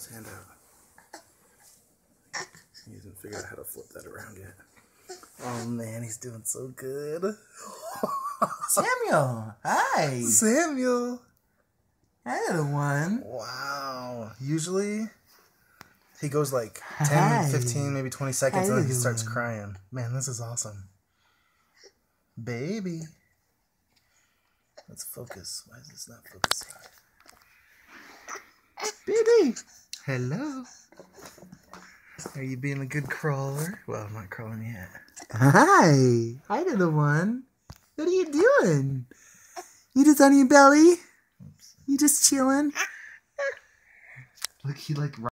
his hand out. He hasn't figured out how to flip that around yet. Oh man, he's doing so good. Samuel, hi. Samuel. Hi, little one. Wow. Usually, he goes like 10, Hi. 15, maybe 20 seconds, Hi, and then he little starts one. crying. Man, this is awesome. Baby. Let's focus. Why is this not focusing? Baby. Hello. Are you being a good crawler? Well, I'm not crawling yet. Hi. Hi, little one. What are you doing? You just on your belly? Oops. You just chilling? Look, he like